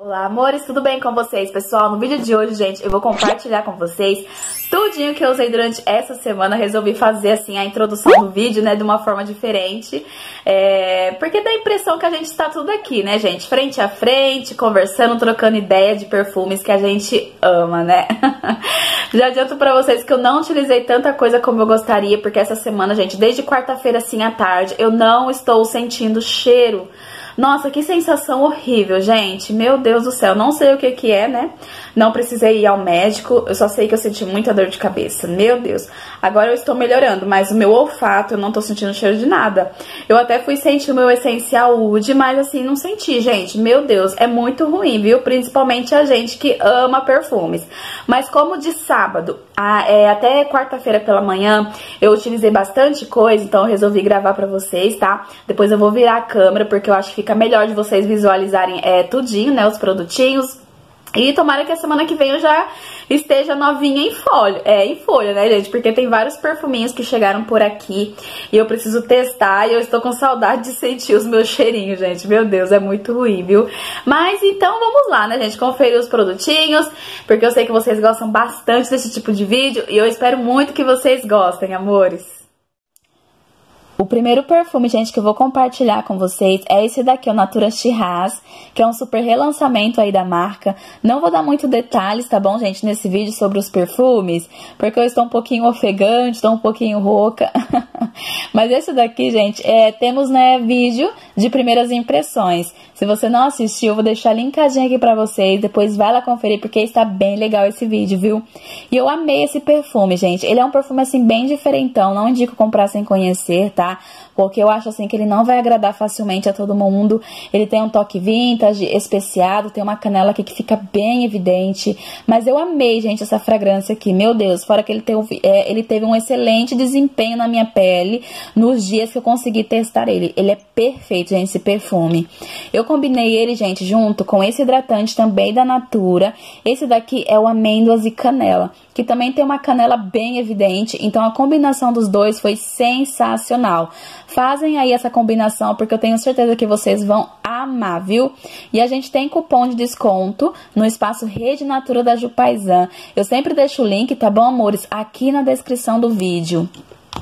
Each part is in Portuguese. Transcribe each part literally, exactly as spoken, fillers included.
Olá, amores, tudo bem com vocês, pessoal? No vídeo de hoje, gente, eu vou compartilhar com vocês tudinho que eu usei durante essa semana. Resolvi fazer, assim, a introdução do vídeo, né, de uma forma diferente, é... porque dá a impressão que a gente tá tudo aqui, né, gente? Frente a frente, conversando, trocando ideia de perfumes que a gente ama, né? Já adianto pra vocês que eu não utilizei tanta coisa como eu gostaria, porque essa semana, gente, desde quarta-feira, assim, à tarde, eu não estou sentindo cheiro. Nossa, que sensação horrível, gente. Meu Deus do céu, não sei o que que é, né? Não precisei ir ao médico, eu só sei que eu senti muita dor de cabeça. Meu Deus. Agora eu estou melhorando, mas o meu olfato, eu não tô sentindo cheiro de nada. Eu até fui sentir o meu essencial Oud, mas assim, não senti, gente. Meu Deus, é muito ruim, viu? Principalmente a gente que ama perfumes. Mas como de sábado a, é, até quarta-feira pela manhã, eu utilizei bastante coisa, então eu resolvi gravar pra vocês, tá? Depois eu vou virar a câmera, porque eu acho que fica melhor de vocês visualizarem é, tudinho, né, os produtinhos. E tomara que a semana que vem eu já esteja novinha em folha, é, em folha, né, gente? Porque tem vários perfuminhos que chegaram por aqui e eu preciso testar e eu estou com saudade de sentir os meus cheirinhos, gente. Meu Deus, é muito ruim, viu? Mas então vamos lá, né, gente? Conferir os produtinhos, porque eu sei que vocês gostam bastante desse tipo de vídeo e eu espero muito que vocês gostem, amores. O primeiro perfume, gente, que eu vou compartilhar com vocês é esse daqui, o Natura Shiraz, que é um super relançamento aí da marca. Não vou dar muito detalhes, tá bom, gente, nesse vídeo sobre os perfumes, porque eu estou um pouquinho ofegante, estou um pouquinho rouca. Mas esse daqui, gente, é, temos, né, vídeo de primeiras impressões. Se você não assistiu, eu vou deixar linkadinho aqui pra vocês, depois vai lá conferir, porque está bem legal esse vídeo, viu? E eu amei esse perfume, gente. Ele é um perfume, assim, bem diferentão, não indico comprar sem conhecer, tá? Porque eu acho assim que ele não vai agradar facilmente a todo mundo. Ele tem um toque vintage, especiado, tem uma canela aqui que fica bem evidente. Mas eu amei, gente, essa fragrância aqui. Meu Deus, fora que ele teve, é, ele teve um excelente desempenho na minha pele nos dias que eu consegui testar ele. Ele é perfeito, gente, esse perfume. Eu combinei ele, gente, junto com esse hidratante também da Natura. Esse daqui é o Amêndoas e Canela, que também tem uma canela bem evidente. Então a combinação dos dois foi sensacional. Fazem aí essa combinação, porque eu tenho certeza que vocês vão amar, viu? E a gente tem cupom de desconto no espaço Rede Natura da Jupaisan. Eu sempre deixo o link, tá bom, amores? Aqui na descrição do vídeo.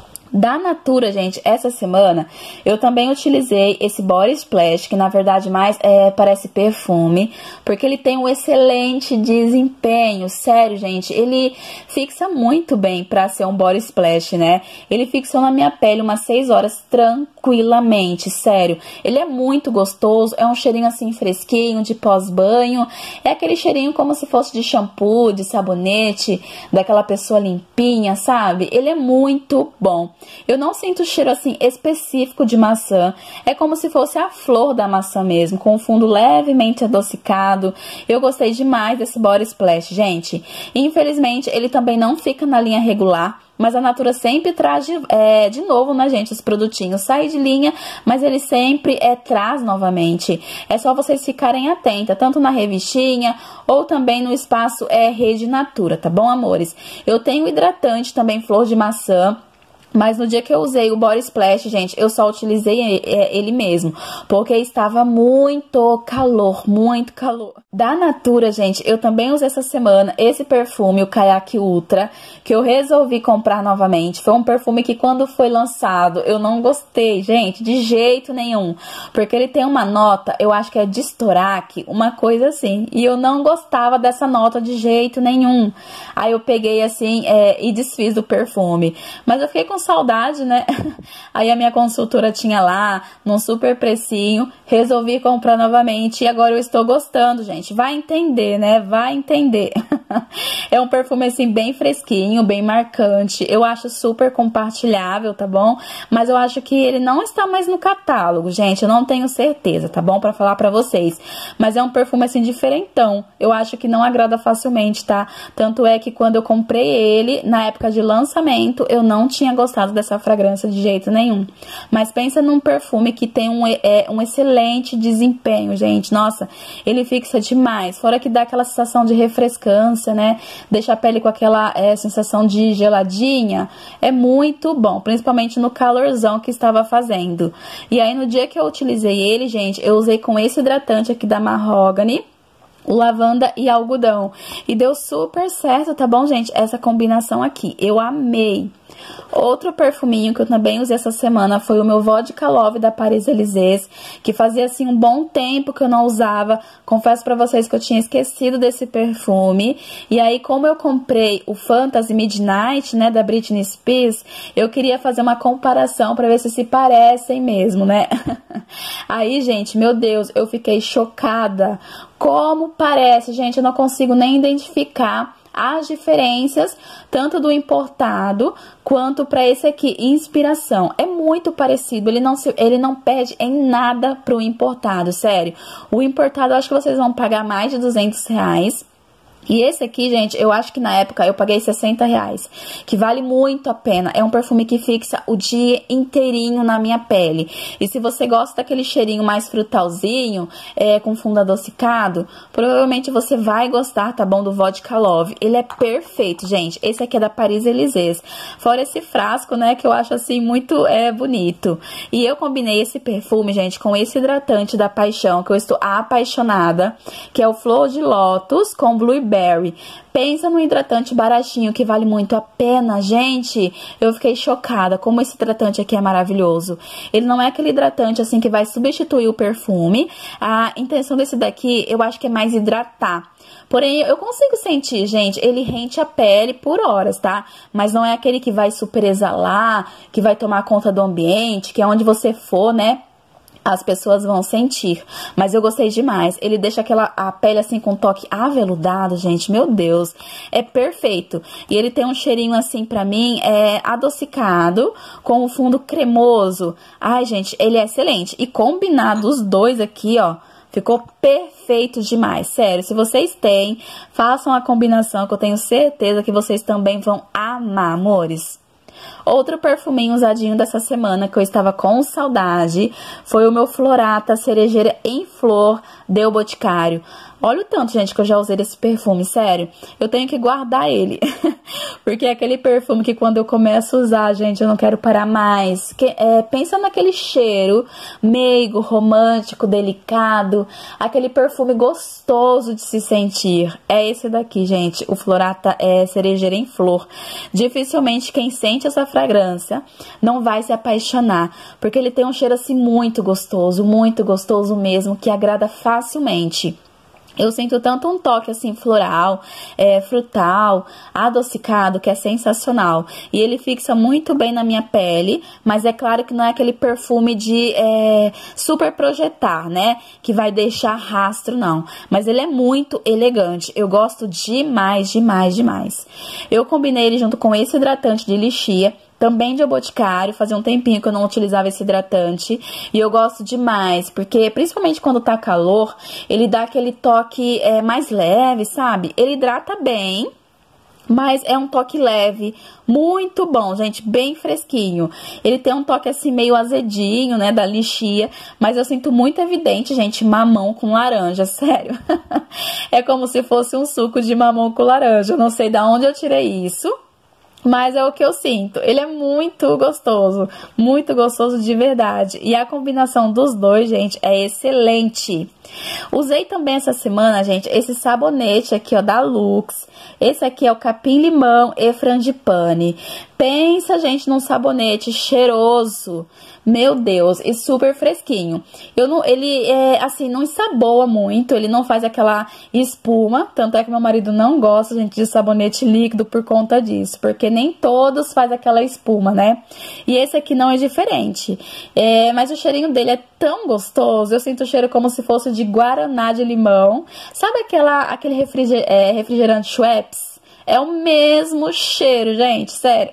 Da Natura, gente, essa semana eu também utilizei esse Body Splash, que na verdade mais é, parece perfume, porque ele tem um excelente desempenho, sério, gente, ele fixa muito bem pra ser um Body Splash, né? Ele fixou na minha pele umas seis horas tranquilamente, sério. Ele é muito gostoso, é um cheirinho assim fresquinho, de pós-banho, é aquele cheirinho como se fosse de shampoo, de sabonete, daquela pessoa limpinha, sabe? Ele é muito bom. Eu não sinto cheiro assim específico de maçã, é como se fosse a flor da maçã mesmo, com um fundo levemente adocicado. Eu gostei demais desse Body Splash, gente. Infelizmente ele também não fica na linha regular, mas a Natura sempre traz de, é, de novo, né, gente, os produtinhos. Sai de linha, mas ele sempre é, traz novamente. É só vocês ficarem atentas, tanto na revistinha ou também no espaço é, Rede Natura, tá bom, amores? Eu tenho hidratante também, flor de maçã. Mas no dia que eu usei o Body Splash, gente, eu só utilizei ele mesmo, porque estava muito calor, muito calor. Da Natura, gente, eu também usei essa semana esse perfume, o Kayak Ultra, que eu resolvi comprar novamente. Foi um perfume que quando foi lançado, eu não gostei, gente, de jeito nenhum. Porque ele tem uma nota, eu acho que é de Storac, uma coisa assim. E eu não gostava dessa nota de jeito nenhum. Aí eu peguei assim é, e desfiz do perfume. Mas eu fiquei com saudade, né? Aí a minha consultora tinha lá, num super precinho, resolvi comprar novamente e agora eu estou gostando, gente. Vai entender, né? Vai entender. É um perfume, assim, bem fresquinho, bem marcante. Eu acho super compartilhável, tá bom? Mas eu acho que ele não está mais no catálogo, gente. Eu não tenho certeza, tá bom? Pra falar pra vocês. Mas é um perfume, assim, diferentão. Eu acho que não agrada facilmente, tá? Tanto é que quando eu comprei ele, na época de lançamento, eu não tinha gostado dessa fragrância de jeito nenhum. Mas pensa num perfume que tem um, é, um excelente desempenho, gente. Nossa, ele fixa demais. Fora que dá aquela sensação de refrescância, né? Deixa a pele com aquela é, sensação de geladinha. É muito bom, principalmente no calorzão que estava fazendo. E aí no dia que eu utilizei ele, gente, eu usei com esse hidratante aqui da Mahogany. o lavanda e algodão. E deu super certo, tá bom, gente? Essa combinação aqui. Eu amei. Outro perfuminho que eu também usei essa semana foi o meu Vodka Love da Paris Élysées, que fazia assim um bom tempo que eu não usava. Confesso pra vocês que eu tinha esquecido desse perfume. E aí, como eu comprei o Fantasy Midnight, né, da Britney Spears, eu queria fazer uma comparação pra ver se se parecem mesmo, né? Aí, gente, meu Deus, eu fiquei chocada. Como parece, gente, eu não consigo nem identificar as diferenças, tanto do importado quanto para esse aqui, Inspiração. É muito parecido, ele não, se, ele não perde em nada pro importado, sério. O importado, eu acho que vocês vão pagar mais de duzentos reais. E esse aqui, gente, eu acho que na época eu paguei sessenta reais, que vale muito a pena. É um perfume que fixa o dia inteirinho na minha pele. E se você gosta daquele cheirinho mais frutalzinho, é, com fundo adocicado, provavelmente você vai gostar, tá bom, do Vodka Love. Ele é perfeito, gente. Esse aqui é da Paris Élysées. Fora esse frasco, né, que eu acho assim muito é, bonito. E eu combinei esse perfume, gente, com esse hidratante da Paixão, que eu estou apaixonada, que é o Flor de Lótus com Blueberry. Pensa no hidratante baratinho que vale muito a pena, gente. Eu fiquei chocada como esse hidratante aqui é maravilhoso. Ele não é aquele hidratante assim que vai substituir o perfume. A intenção desse daqui, eu acho que é mais hidratar. Porém, eu consigo sentir, gente, ele rente a pele por horas, tá? Mas não é aquele que vai super exalar, que vai tomar conta do ambiente, que é onde você for, né? As pessoas vão sentir, mas eu gostei demais. Ele deixa aquela a pele assim com toque aveludado, gente, meu Deus, é perfeito. E ele tem um cheirinho assim pra mim, é adocicado, com o fundo cremoso. Ai, gente, ele é excelente. E combinado os dois aqui, ó, ficou perfeito demais, sério. Se vocês têm, façam a combinação que eu tenho certeza que vocês também vão amar, amores. Outro perfuminho usadinho dessa semana que eu estava com saudade foi o meu Florata Cerejeira em Flor do Boticário. Olha o tanto, gente, que eu já usei desse perfume, sério. Eu tenho que guardar ele. Porque é aquele perfume que quando eu começo a usar, gente, eu não quero parar mais. Que, é, pensa naquele cheiro meigo, romântico, delicado. Aquele perfume gostoso de se sentir. É esse daqui, gente. O Florata é Cerejeira em Flor. Dificilmente quem sente essa fragrância não vai se apaixonar. Porque ele tem um cheiro assim muito gostoso, muito gostoso mesmo, que agrada facilmente. Eu sinto tanto um toque assim floral, é, frutal, adocicado, que é sensacional. E ele fixa muito bem na minha pele, mas é claro que não é aquele perfume de é, super projetar, né? Que vai deixar rastro, não. Mas ele é muito elegante. Eu gosto demais, demais, demais. Eu combinei ele junto com esse hidratante de lixia, também de Boticário, fazia um tempinho que eu não utilizava esse hidratante. E eu gosto demais, porque principalmente quando tá calor, ele dá aquele toque é, mais leve, sabe? Ele hidrata bem, mas é um toque leve, muito bom, gente, bem fresquinho. Ele tem um toque assim meio azedinho, né, da lixia, mas eu sinto muito evidente, gente, mamão com laranja, sério. É como se fosse um suco de mamão com laranja, eu não sei de onde eu tirei isso. Mas é o que eu sinto. Ele é muito gostoso. Muito gostoso de verdade. E a combinação dos dois, gente, é excelente. Usei também essa semana, gente, esse sabonete aqui, ó, da Lux. Esse aqui é o Capim Limão e Frangipane. Pensa, gente, num sabonete cheiroso. Meu Deus, e super fresquinho. Eu não, ele, é, assim, não ensaboa muito, ele não faz aquela espuma. Tanto é que meu marido não gosta, gente, de sabonete líquido por conta disso. Porque nem todos faz aquela espuma, né? E esse aqui não é diferente. É, mas o cheirinho dele é tão gostoso. Eu sinto o cheiro como se fosse de guaraná de limão. Sabe aquela, aquele refriger, é, refrigerante Schweppes? É o mesmo cheiro, gente, sério.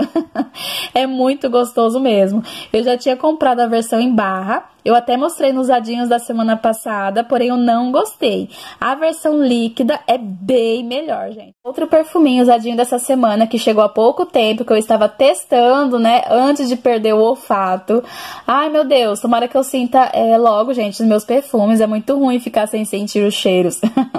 É muito gostoso mesmo. Eu já tinha comprado a versão em barra. Eu até mostrei nos usadinhos da semana passada, porém eu não gostei. A versão líquida é bem melhor, gente. Outro perfuminho usadinho dessa semana, que chegou há pouco tempo, que eu estava testando, né, antes de perder o olfato. Ai, meu Deus, tomara que eu sinta é, logo, gente, os meus perfumes. É muito ruim ficar sem sentir os cheiros.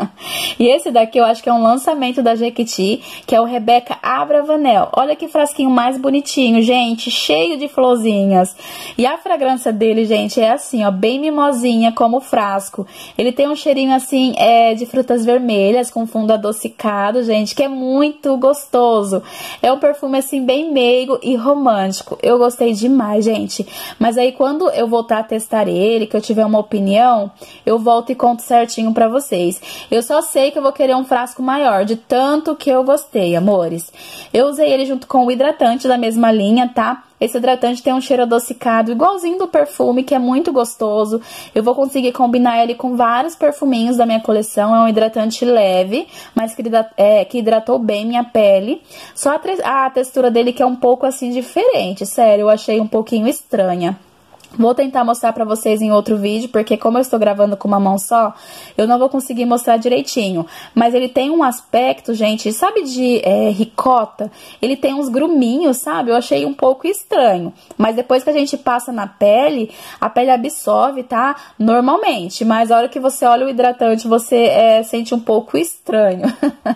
E esse daqui eu acho que é um lançamento da Jequiti, que é o Rebecca Abravanel. Olha que frasquinho mais bonitinho, gente, cheio de florzinhas. E a fragrância dele, gente, é assim, ó, bem mimosinha como o frasco. Ele tem um cheirinho assim, é, de frutas vermelhas com fundo adocicado, gente, que é muito gostoso. É um perfume assim bem meigo e romântico. Eu gostei demais, gente. Mas aí quando eu voltar a testar ele, que eu tiver uma opinião, eu volto e conto certinho pra vocês. Eu só sei que eu vou querer um frasco maior, de tanto que eu gostei, amores. Eu usei ele junto com o hidratante da mesma linha, tá? Esse hidratante tem um cheiro adocicado, igualzinho do perfume, que é muito gostoso. Eu vou conseguir combinar ele com vários perfuminhos da minha coleção. É um hidratante leve, mas que, é, que hidratou bem minha pele. Só a, a textura dele que é um pouco assim diferente, sério, eu achei um pouquinho estranha. Vou tentar mostrar pra vocês em outro vídeo, porque como eu estou gravando com uma mão só, eu não vou conseguir mostrar direitinho. Mas ele tem um aspecto, gente, sabe de é, ricota? Ele tem uns gruminhos, sabe? Eu achei um pouco estranho. Mas depois que a gente passa na pele, a pele absorve, tá? Normalmente. Mas a hora que você olha o hidratante, você é, sente um pouco estranho.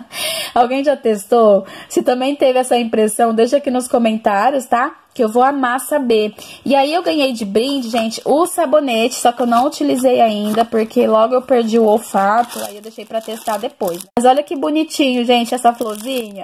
Alguém já testou? Se também teve essa impressão, deixa aqui nos comentários, tá? Que eu vou amar saber. E aí eu ganhei de brinde, gente, o sabonete, só que eu não utilizei ainda, porque logo eu perdi o olfato, aí eu deixei pra testar depois. Mas olha que bonitinho, gente, essa florzinha.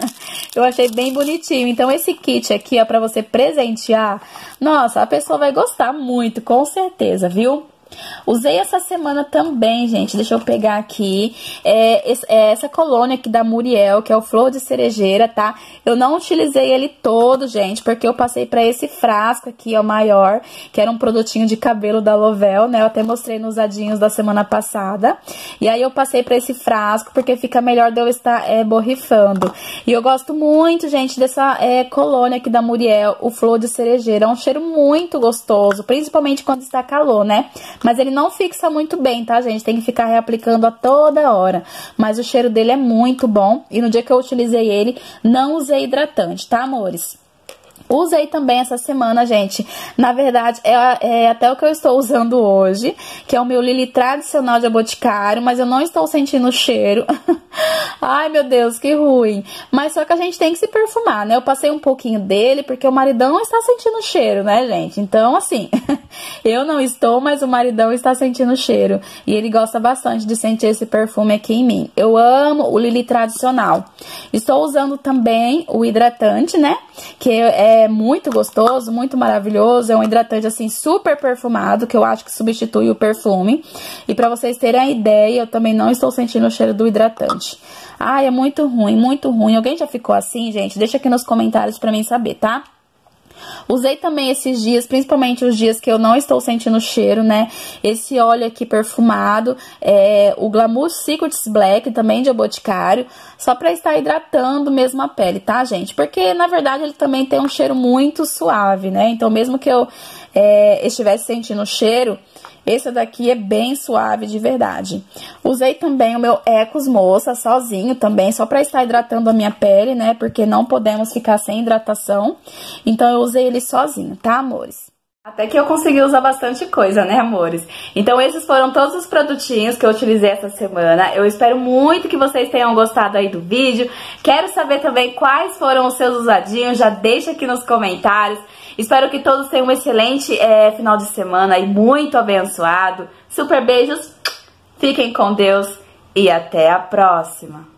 Eu achei bem bonitinho. Então esse kit aqui, ó, pra você presentear, nossa, a pessoa vai gostar muito, com certeza, viu? Usei essa semana também, gente, deixa eu pegar aqui, é, é essa colônia aqui da Muriel, que é o Flor de Cerejeira, tá? Eu não utilizei ele todo, gente, porque eu passei pra esse frasco aqui, ó, maior, que era um produtinho de cabelo da Lovell, né? Eu até mostrei nos usadinhos da semana passada. E aí eu passei pra esse frasco, porque fica melhor de eu estar é, borrifando. E eu gosto muito, gente, dessa é, colônia aqui da Muriel, o Flor de Cerejeira. É um cheiro muito gostoso, principalmente quando está calor, né? Mas ele não fixa muito bem, tá, gente? Tem que ficar reaplicando a toda hora. Mas o cheiro dele é muito bom. E no dia que eu utilizei ele, não usei hidratante, tá, amores? Usei também essa semana, gente. Na verdade, é, é até o que eu estou usando hoje, que é o meu Lily tradicional de Boticário, mas eu não estou sentindo o cheiro. Ai, meu Deus, que ruim. Mas só que a gente tem que se perfumar, né? Eu passei um pouquinho dele, porque o maridão não está sentindo o cheiro, né, gente? Então, assim, eu não estou, mas o maridão está sentindo o cheiro. E ele gosta bastante de sentir esse perfume aqui em mim. Eu amo o Lily tradicional. Estou usando também o hidratante, né? Que é É muito gostoso, muito maravilhoso. É um hidratante, assim, super perfumado, que eu acho que substitui o perfume. E pra vocês terem a ideia, eu também não estou sentindo o cheiro do hidratante. Ai, é muito ruim, muito ruim. Alguém já ficou assim, gente? Deixa aqui nos comentários pra mim saber, tá? Usei também esses dias, principalmente os dias que eu não estou sentindo cheiro, né? Esse óleo aqui perfumado, é, o Glamour Secrets Black, também de Boticário, só pra estar hidratando mesmo a pele, tá, gente? Porque, na verdade, ele também tem um cheiro muito suave, né? Então, mesmo que eu é, estivesse sentindo o cheiro, esse daqui é bem suave de verdade. Usei também o meu Ecos Moça sozinho também, só pra estar hidratando a minha pele, né? Porque não podemos ficar sem hidratação. Então, eu usei ele sozinho, tá, amores? Até que eu consegui usar bastante coisa, né, amores? Então, esses foram todos os produtinhos que eu utilizei essa semana. Eu espero muito que vocês tenham gostado aí do vídeo. Quero saber também quais foram os seus usadinhos. Já deixa aqui nos comentários. Espero que todos tenham um excelente é, final de semana e muito abençoado. Super beijos, fiquem com Deus e até a próxima.